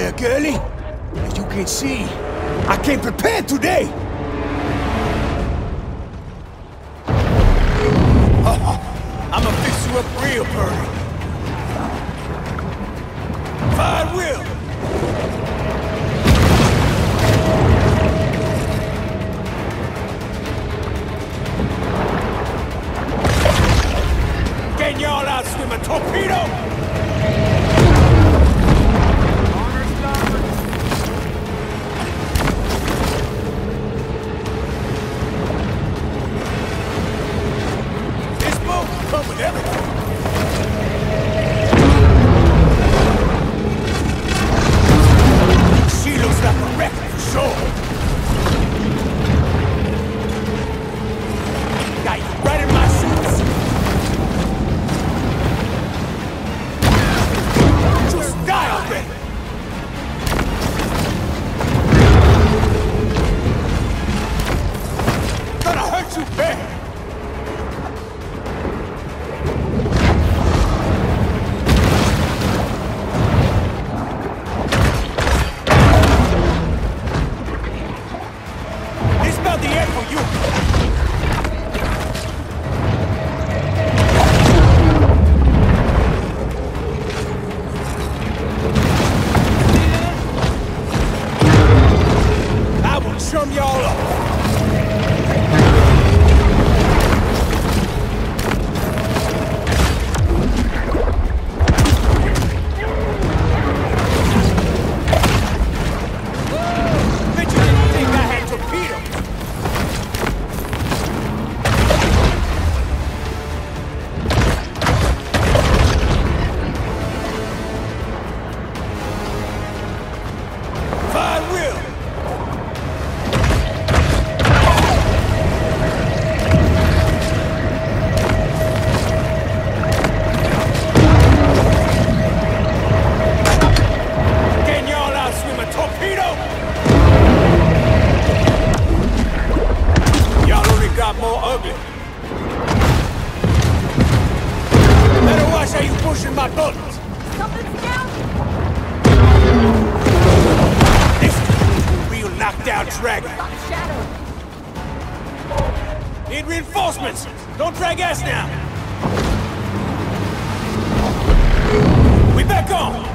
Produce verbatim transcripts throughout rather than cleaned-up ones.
there, girlie. As you can see, I came prepared today. I'ma fix you up real pretty. Fine will. Can y'all out swim a torpedo? Come with everything. She looks like a wreck for sure. Got you right in my shoes. Just die already. Gonna hurt you bad. Chum y'all up. Bet you didn't think I had torpedoes. Fine will. More ugly. Better watch how you pushing my buttons. Something's down. This is a real knockdown dragon. Shadow. Need reinforcements. Don't drag us down. We back on.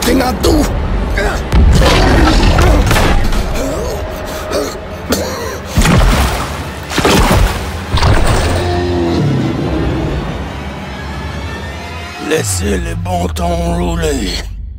something I'll do. Laissez les bons temps rouler.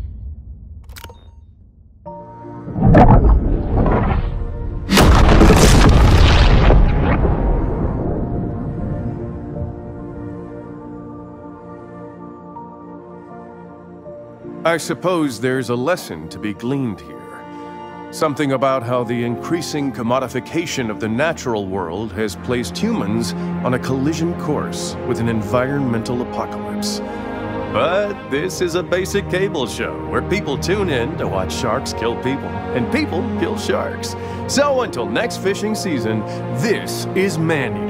I suppose there's a lesson to be gleaned here. Something about how the increasing commodification of the natural world has placed humans on a collision course with an environmental apocalypse. But this is a basic cable show where people tune in to watch sharks kill people, and people kill sharks. So until next fishing season, this is Maneater.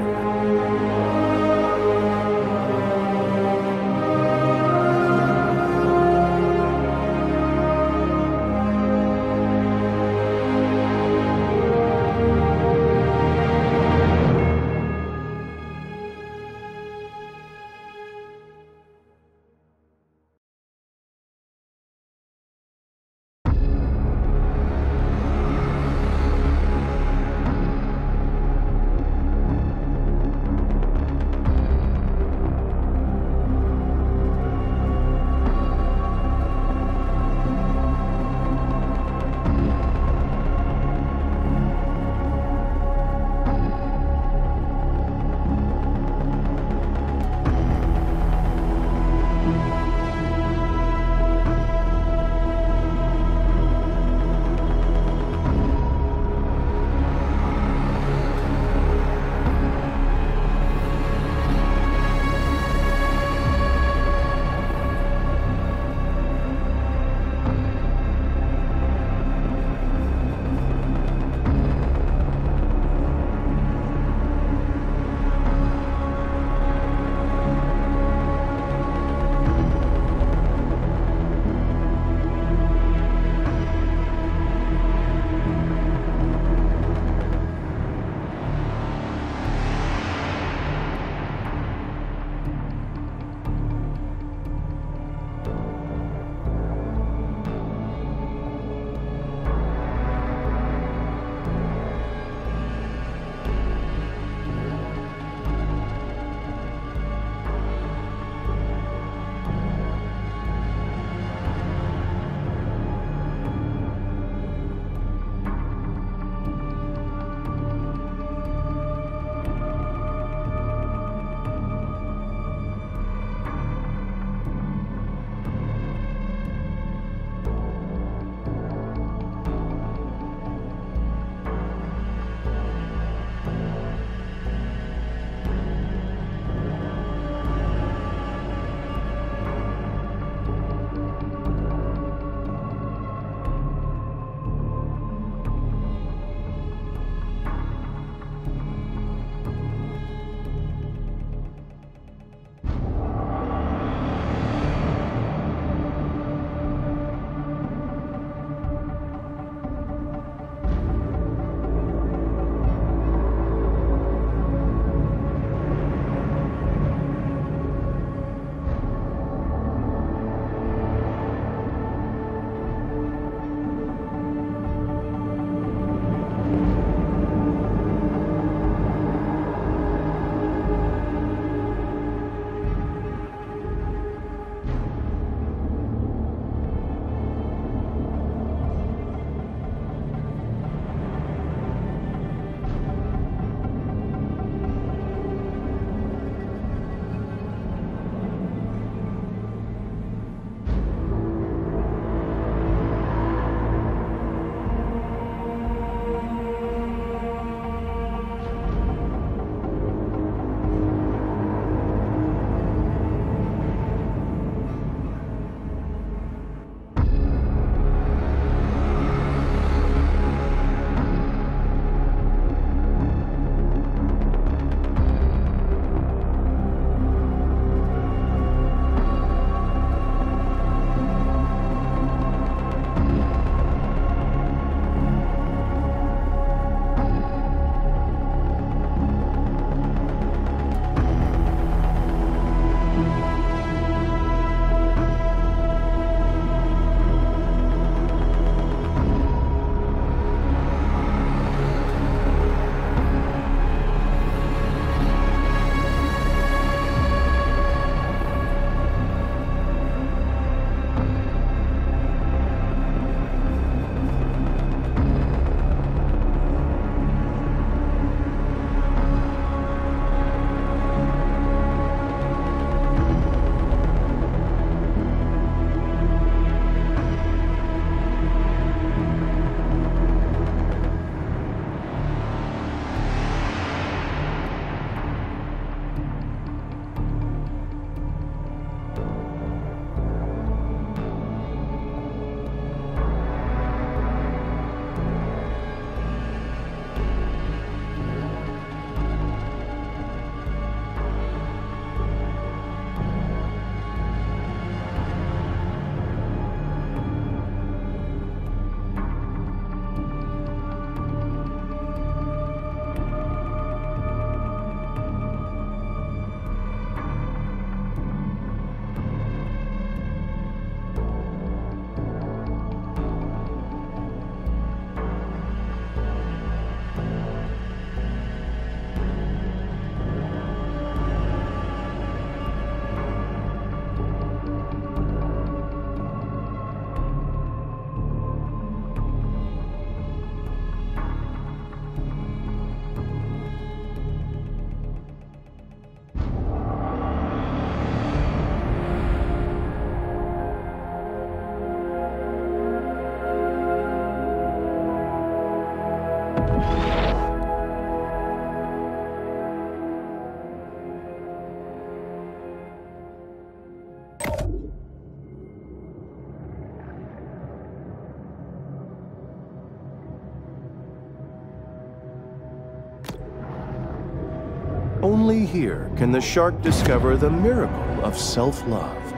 Only here can the shark discover the miracle of self-love.